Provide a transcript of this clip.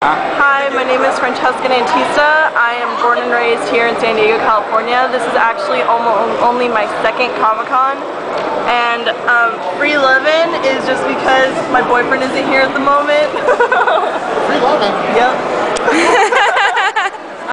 Hi, my name is Franchesca. I am born and raised here in San Diego, California. This is actually only my second Comicon, and free lovin' is just because my boyfriend isn't here at the moment. Free lovin'? Yep.